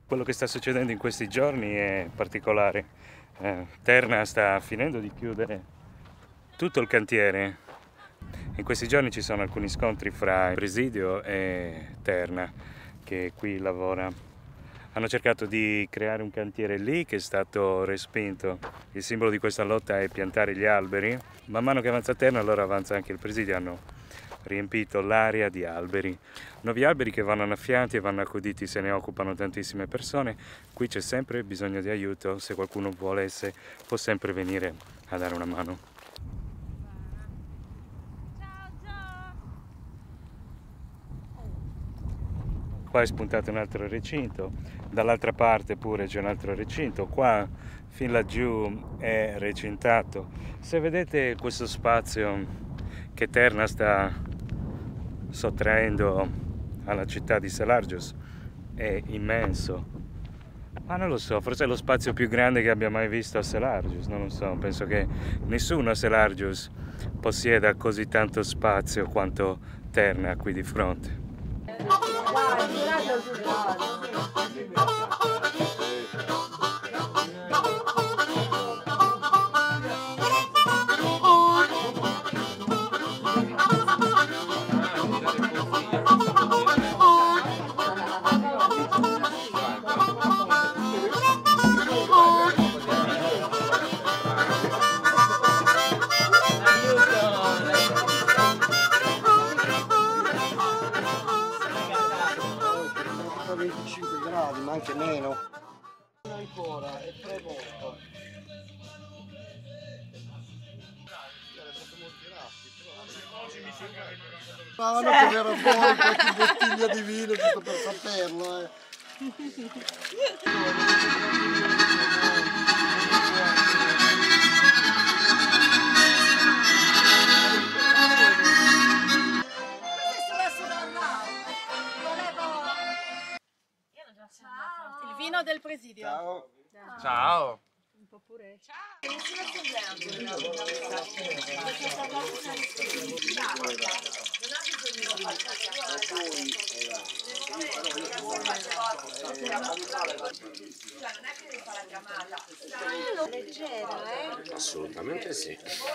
Quello che sta succedendo in questi giorni è particolare. Terna sta finendo di chiudere tutto il cantiere. In questi giorni ci sono alcuni scontri fra il Presidio e Terna, che qui lavora. Hanno cercato di creare un cantiere lì che è stato respinto. Il simbolo di questa lotta è piantare gli alberi. Man mano che avanza Terna, allora avanza anche il Presidio. Hanno riempito l'area di alberi, nuovi alberi che vanno annaffiati e vanno accuditi, se ne occupano tantissime persone. Qui c'è sempre bisogno di aiuto, se qualcuno volesse può sempre venire a dare una mano. Qua è spuntato un altro recinto, dall'altra parte pure c'è un altro recinto, qua fin laggiù è recintato. Se vedete questo spazio che Terna sta sottraendo alla città di Selargios è immenso, ma non lo so, forse è lo spazio più grande che abbia mai visto a Selargios, non lo so, penso che nessuno a Selargios possieda così tanto spazio quanto Terna qui di fronte. A 25 gradi, ma anche meno. Ancora, è premoto. Ma non che verrà fuori qualche bottiglia di vino giusto per saperlo, Il vino del Presidio. Ciao. Ciao. Un po' pure. Leggero, Assolutamente sì.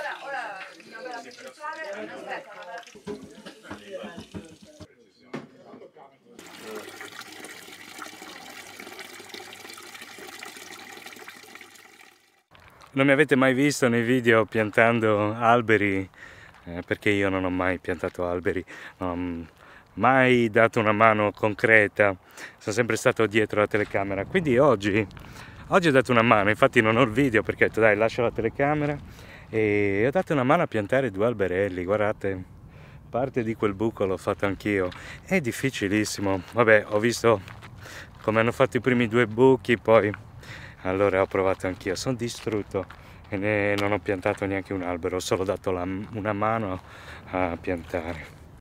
Non mi avete mai visto nei video piantando alberi, perché io non ho mai piantato alberi, non ho mai dato una mano concreta, sono sempre stato dietro la telecamera, quindi oggi ho dato una mano, infatti non ho il video perché ho detto dai, lascio la telecamera e ho dato una mano a piantare 2 alberelli, guardate, parte di quel buco l'ho fatto anch'io, è difficilissimo, vabbè, ho visto come hanno fatto i primi 2 buchi, poi allora ho provato anch'io, sono distrutto e non ho piantato neanche un albero, ho solo dato una mano a piantare.